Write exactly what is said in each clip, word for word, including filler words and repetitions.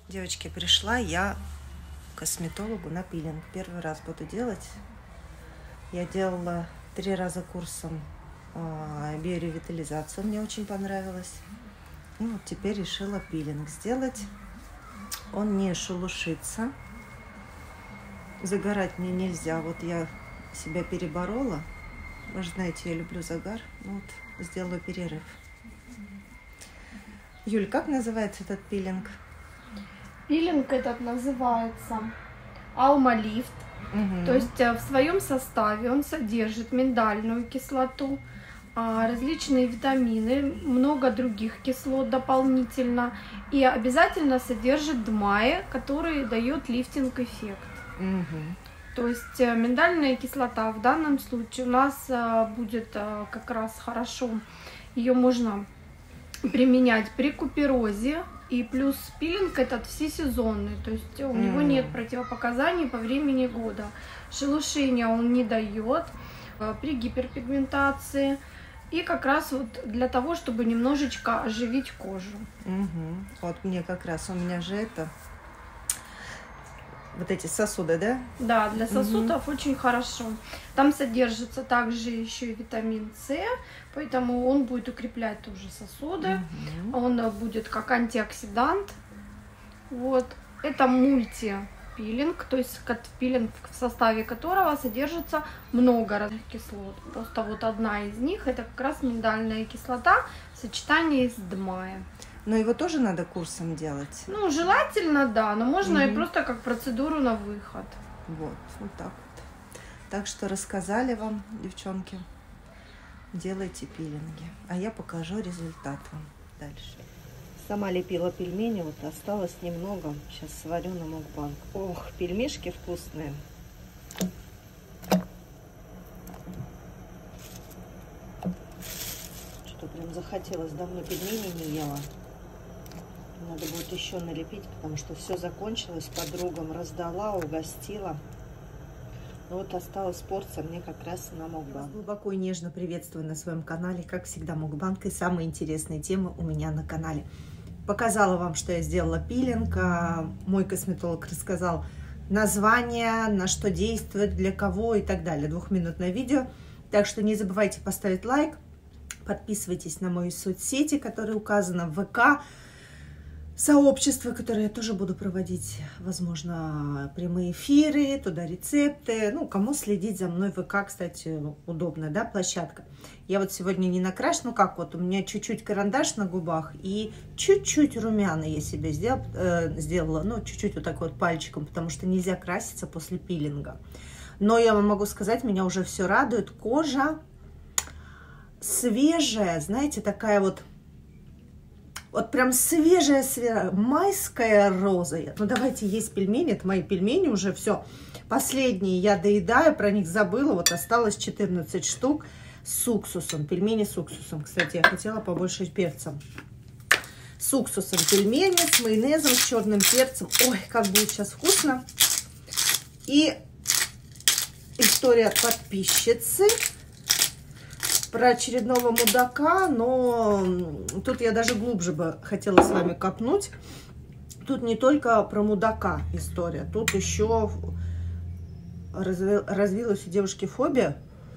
Девочки, пришла я к косметологу на пилинг. Первый раз буду делать. Я делала три раза курсом э, биоревитализацию. Мне очень понравилось. И вот теперь решила пилинг сделать. Он не шелушится. Загорать мне нельзя. Вот я себя переборола. Вы же знаете, я люблю загар. Ну вот, сделаю перерыв. Юль, как называется этот пилинг? Пилинг этот называется Alma Lift. Угу. То есть в своем составе он содержит миндальную кислоту, различные витамины, много других кислот дополнительно. И обязательно содержит ДМАЕ, который дает лифтинг-эффект. Угу. То есть миндальная кислота в данном случае у нас будет как раз хорошо. Ее можно применять при куперозе. И плюс пилинг этот всесезонный, то есть у mm. него нет противопоказаний по времени года. Шелушения он не дает при гиперпигментации. И как раз вот для того, чтобы немножечко оживить кожу. Угу. Вот мне как раз, у меня же это, вот эти сосуды, да? Да, для сосудов угу. очень хорошо. Там содержится также еще и витамин С, поэтому он будет укреплять тоже сосуды. Угу. Он будет как антиоксидант. Вот. Это мультипилинг, то есть пилинг, в составе которого содержится много разных кислот. Просто вот одна из них это как раз миндальная кислота в сочетании с ДМАЕ. Но его тоже надо курсом делать? Ну, желательно, да, но можно угу. и просто как процедуру на выход. Вот, вот так вот. Так что рассказали вам, девчонки, делайте пилинги. А я покажу результат вам дальше. Сама лепила пельмени, вот осталось немного. Сейчас сварю на мукбанг. Ох, пельмешки вкусные. Что прям захотелось, давно пельмени не ела. Надо будет еще налепить, потому что все закончилось. Подругам раздала, угостила. Но вот осталась порция мне как раз на мукбанг. Глубоко и нежно приветствую на своем канале. Как всегда, мукбанг и самые интересные темы у меня на канале. Показала вам, что я сделала пилинг. Мой косметолог рассказал название, на что действует, для кого и так далее. Двухминутное видео. Так что не забывайте поставить лайк. Подписывайтесь на мои соцсети, которые указаны в ВК. Сообщество, которое я тоже буду проводить, возможно, прямые эфиры, туда рецепты. Ну, кому следить за мной, ВК, кстати, удобная, да, площадка. Я вот сегодня не накрашена, ну как вот, у меня чуть-чуть карандаш на губах и чуть-чуть румяна я себе сделала, э, сделала, ну, чуть-чуть вот так вот пальчиком, потому что нельзя краситься после пилинга. Но я вам могу сказать, меня уже все радует. Кожа свежая, знаете, такая вот, вот прям свежая, свежая, майская роза. Ну, давайте есть пельмени, это мои пельмени уже, все. Последние я доедаю, про них забыла, вот осталось четырнадцать штук с уксусом. Пельмени с уксусом, кстати, я хотела побольше перцем. С уксусом пельмени, с майонезом, с черным перцем. Ой, как будет сейчас вкусно. И история от подписчицы про очередного мудака, но тут я даже глубже бы хотела с вами копнуть. Тут не только про мудака история, тут еще развилась у девушки фобия.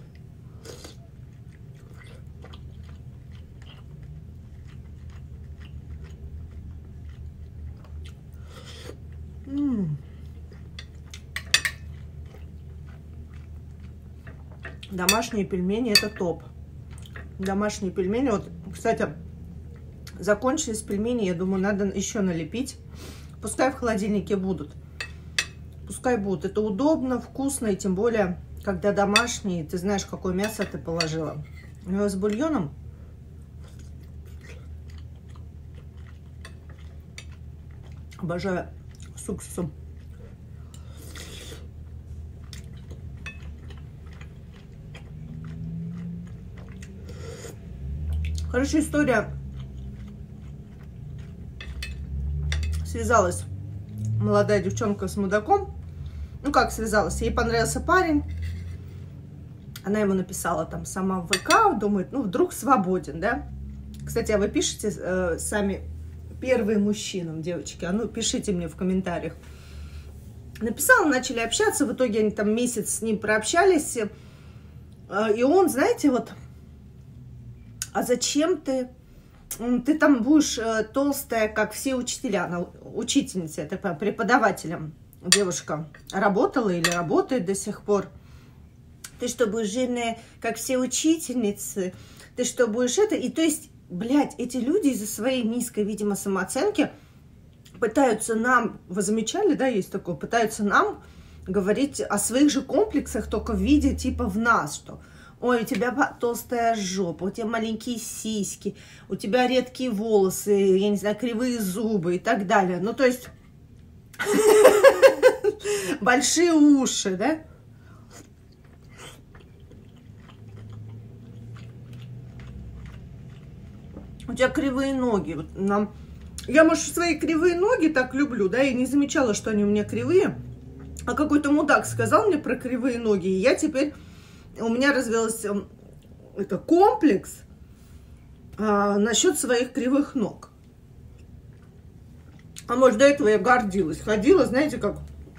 М-м. Домашние пельмени — это топ. Домашние пельмени. Вот, кстати, закончились пельмени. Я думаю, надо еще налепить. Пускай в холодильнике будут. Пускай будут. Это удобно, вкусно. И тем более, когда домашние, ты знаешь, какое мясо ты положила. Но с бульоном. Обожаю с уксусом. Хорошая история. Связалась молодая девчонка с мудаком. Ну, как связалась? Ей понравился парень. Она ему написала там сама в ВК. Думает, ну, вдруг свободен, да? Кстати, а вы пишете э, сами первый мужчинам, девочки? А ну, пишите мне в комментариях. Написала, начали общаться, в итоге они там месяц с ним прообщались. И он, знаете, вот, а зачем ты, ты там будешь толстая, как все учителя, она учительница, это преподавателем девушка работала или работает до сих пор. Ты что, будешь жирная, как все учительницы? Ты что, будешь это? И то есть, блядь, эти люди из-за своей низкой, видимо, самооценки пытаются нам, вы замечали, да, есть такое, пытаются нам говорить о своих же комплексах, только в виде типа в нас, что ой, у тебя толстая жопа, у тебя маленькие сиськи, у тебя редкие волосы, я не знаю, кривые зубы и так далее. Ну, то есть, большие уши, да? У тебя кривые ноги. Вот нам... Я, может, свои кривые ноги так люблю, да, и не замечала, что они у меня кривые. А какой-то мудак сказал мне про кривые ноги, и я теперь... У меня развился это комплекс а, насчет своих кривых ног. А может, до этого я гордилась. Ходила, знаете, как...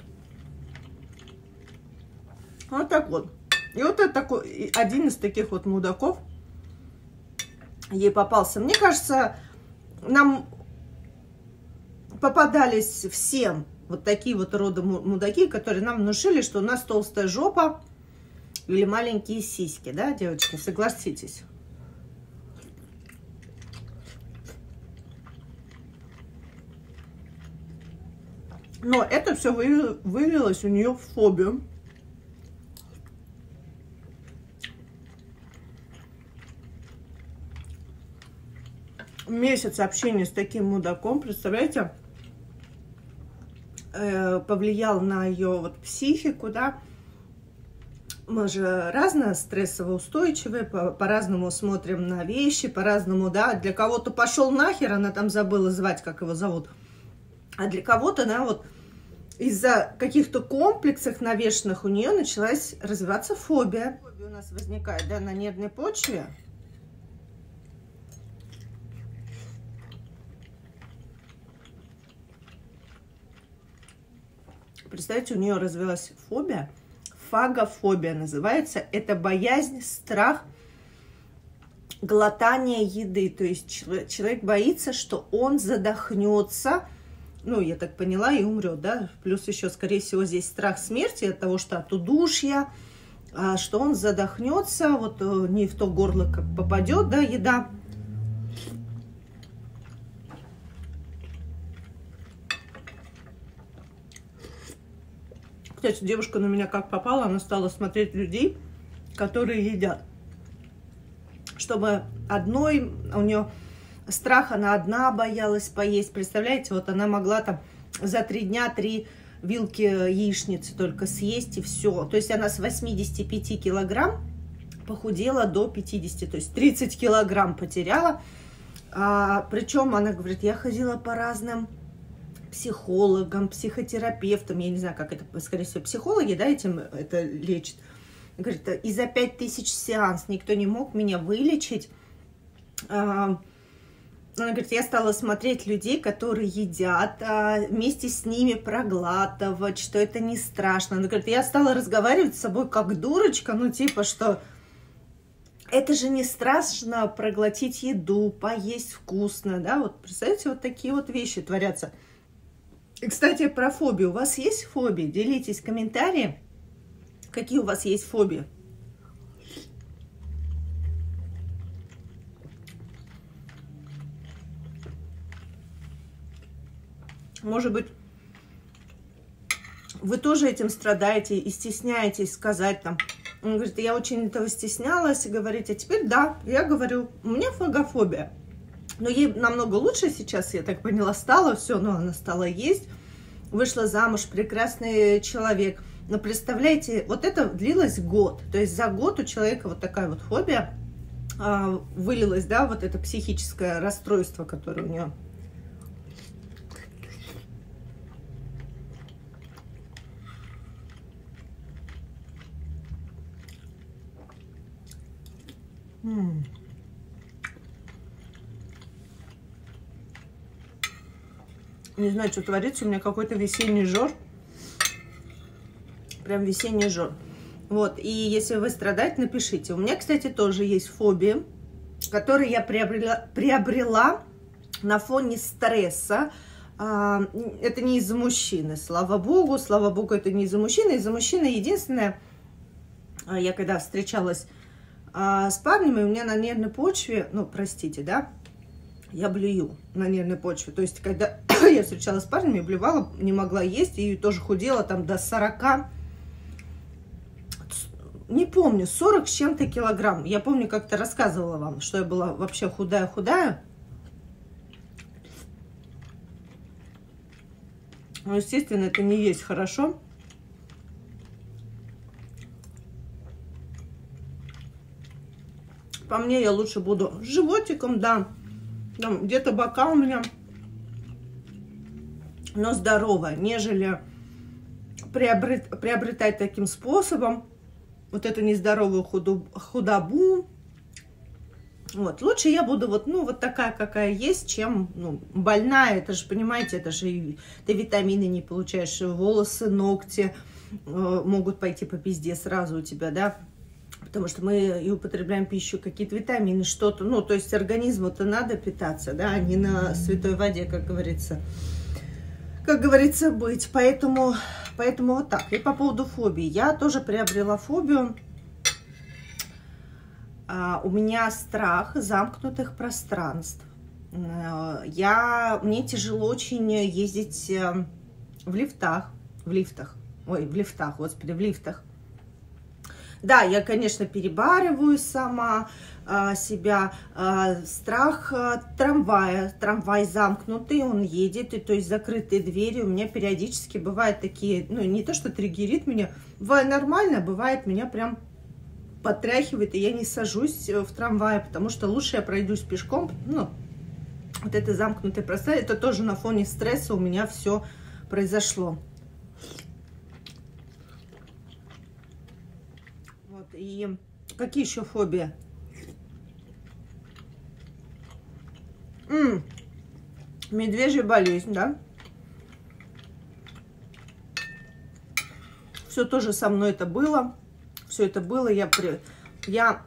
Вот так вот. И вот это такой, один из таких вот мудаков ей попался. Мне кажется, нам попадались всем вот такие вот рода мудаки, которые нам внушили, что у нас толстая жопа или маленькие сиськи, да, девочки, согласитесь. Но это все вылилось у нее в фобию. Месяц общения с таким мудаком, представляете, э, повлиял на ее вот психику, да. Мы же разные стрессово-устойчивые, по-разному по смотрим на вещи, по-разному, да. Для кого-то пошел нахер, она там забыла звать, как его зовут. А для кого-то, да, вот из-за каких-то комплексов навешенных у нее началась развиваться фобия. Фобия у нас возникает, да, на нервной почве. Представляете, у нее развилась фобия. Фагофобия называется. Это боязнь, страх глотания еды. То есть человек боится, что он задохнется. Ну, я так поняла, и умрет, да. Плюс еще, скорее всего, здесь страх смерти от того, что от удушья, что он задохнется, вот не в то горло как попадет, да, еда. Кстати, девушка на меня как попала, она стала смотреть людей, которые едят. Чтобы одной, у нее страх, она одна боялась поесть. Представляете, вот она могла там за три дня три вилки яичницы только съесть и все. То есть она с восьмидесяти пяти килограмм похудела до пятидесяти, то есть тридцать килограмм потеряла. А, причем она говорит, я ходила по разным психологам, психотерапевтам, я не знаю, как это, скорее всего, психологи, да, этим это лечат. Говорит, и за пять тысяч сеанс никто не мог меня вылечить. Она говорит, я стала смотреть людей, которые едят, вместе с ними проглатывать, что это не страшно. Она говорит, я стала разговаривать с собой как дурочка, ну типа, что это же не страшно проглотить еду, поесть вкусно, да, вот представляете, вот такие вот вещи творятся. И, кстати, про фобию. У вас есть фобии? Делитесь в комментариях, какие у вас есть фобии. Может быть, вы тоже этим страдаете и стесняетесь сказать там. Он говорит, я очень этого стеснялась, и говорите, а теперь да, я говорю, у меня фагофобия. Но ей намного лучше сейчас, я так поняла, стало все, но она стала есть, вышла замуж, прекрасный человек. Но представляете, вот это длилось год, то есть за год у человека вот такая вот фобия а, вылилась, да, вот это психическое расстройство, которое у нее. М-м. Не знаю, что творится, у меня какой-то весенний жор. Прям весенний жор. Вот, и если вы страдаете, напишите. У меня, кстати, тоже есть фобии, которые я приобрела, приобрела на фоне стресса. Это не из-за мужчины, слава богу, слава богу, это не из-за мужчины. Из-за мужчины единственное, я когда встречалась с парнями, у меня на нервной почве, ну, простите, да, я блюю на нервной почве. То есть, когда я встречалась с парнями, блевала, не могла есть, и тоже худела там до сорока, не помню, сорок с чем-то килограмм. Я помню, как-то рассказывала вам, что я была вообще худая-худая. Ну, естественно, это не есть хорошо. По мне, я лучше буду с животиком, да. Там где-то бока у меня, но здоровая, нежели приобрет, приобретать таким способом вот эту нездоровую худу, худобу. Вот, лучше я буду вот, ну, вот такая, какая есть, чем, ну, больная. Это же, понимаете, это же ты витамины не получаешь, волосы, ногти э, могут пойти по пизде сразу у тебя, да. Потому что мы и употребляем пищу, какие-то витамины, что-то. Ну, то есть организму-то надо питаться, да, а не на святой воде, как говорится. Как говорится, быть. Поэтому, поэтому вот так. И по поводу фобии. Я тоже приобрела фобию. А, у меня страх замкнутых пространств. Я, мне тяжело очень ездить в лифтах. В лифтах. Ой, в лифтах, господи, в лифтах. Да, я, конечно, перебарываю сама а, себя. А, страх а, трамвая. Трамвай замкнутый, он едет, и то есть закрытые двери. У меня периодически бывают такие, ну, не то, что триггерит меня, бывает нормально, бывает меня прям потряхивает, и я не сажусь в трамвае, потому что лучше я пройдусь пешком. Ну, вот это замкнутое пространство, это тоже на фоне стресса у меня все произошло. И какие еще фобии? М -м, медвежья болезнь, да? Все тоже со мной это было. Все это было. Я, при... я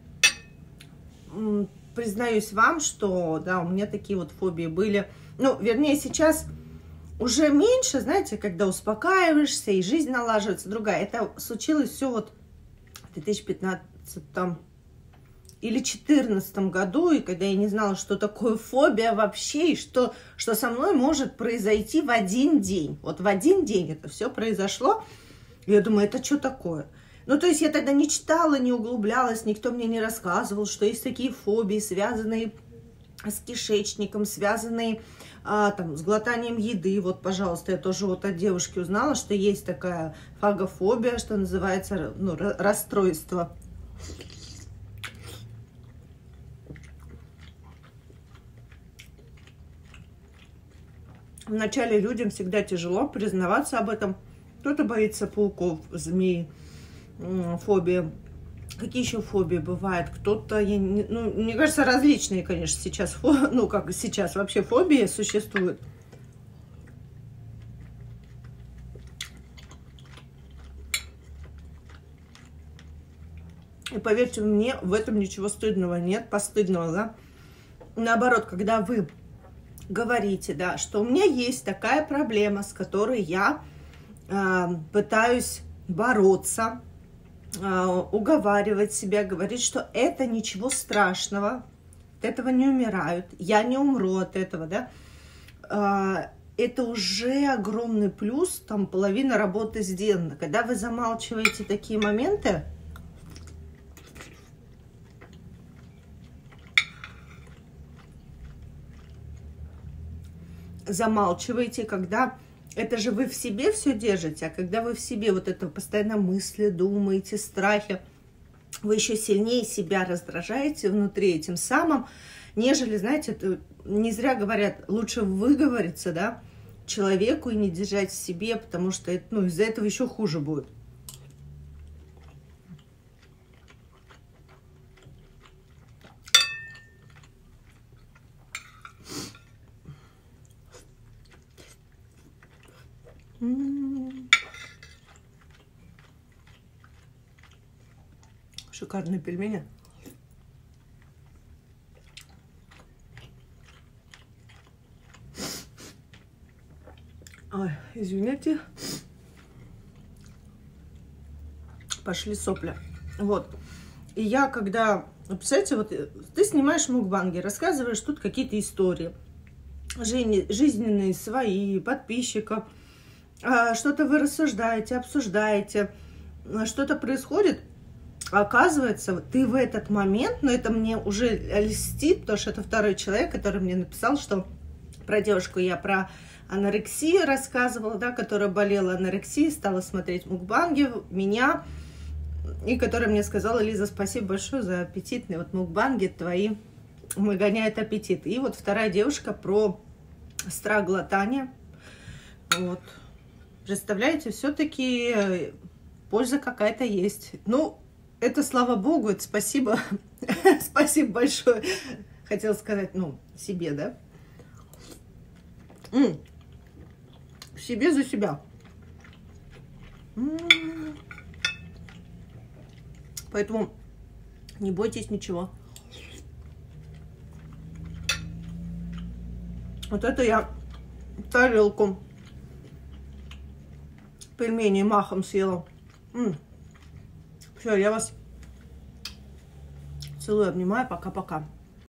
признаюсь вам, что, да, у меня такие вот фобии были. Ну, вернее, сейчас уже меньше, знаете, когда успокаиваешься, и жизнь налаживается другая. Это случилось все вот в две тысячи пятнадцатом или две тысячи четырнадцатом году, и когда я не знала, что такое фобия вообще, и что, что со мной может произойти в один день. Вот в один день это все произошло. И я думаю, это что такое? Ну, то есть я тогда не читала, не углублялась, никто мне не рассказывал, что есть такие фобии, связанные с кишечником, связанные а, там, с глотанием еды. Вот, пожалуйста, я тоже вот от девушки узнала, что есть такая фагофобия, что называется, ну, расстройство. Вначале людям всегда тяжело признаваться об этом. Кто-то боится пауков, змей, фобия. Какие еще фобии бывают? Кто-то, ну, мне кажется, различные, конечно, сейчас, ну, как сейчас вообще фобии существуют. И поверьте мне, в этом ничего стыдного нет, постыдного, да. Наоборот, когда вы говорите, да, что у меня есть такая проблема, с которой я э, пытаюсь бороться, уговаривать себя, говорить, что это ничего страшного, от этого не умирают, я не умру от этого, да, это уже огромный плюс, там половина работы сделана. Когда вы замалчиваете такие моменты, замалчиваете, когда это же вы в себе все держите, а когда вы в себе вот это постоянно мысли, думаете, страхи, вы еще сильнее себя раздражаете внутри этим самым, нежели, знаете, это не зря говорят, лучше выговориться, да, человеку и не держать в себе, потому что это, ну, из-за этого еще хуже будет. М-м-м. Шикарные пельмени. Ой, извините. Пошли сопли. Вот. И я, когда... Представляете, вот ты снимаешь мукбанги, рассказываешь тут какие-то истории. Жизненные, свои, подписчиков. Что-то вы рассуждаете, обсуждаете. Что-то происходит. Оказывается, ты в этот момент, но это мне уже льстит, потому что это второй человек, который мне написал, что про девушку я про анорексию рассказывала, да, которая болела анорексией, стала смотреть мукбанги, меня, и которая мне сказала: Лиза, спасибо большое за аппетитные вот мукбанги твои, выгоняют аппетит. И вот вторая девушка про страх глотания. Вот. Представляете, все-таки польза какая-то есть. Ну, это слава богу, это спасибо. Спасибо большое. Хотела сказать, ну, себе, да? М-м. Себе за себя. М-м. Поэтому не бойтесь ничего. Вот это я тарелку пельменей махом съела. М-м. Все, я вас целую, обнимаю. Пока-пока.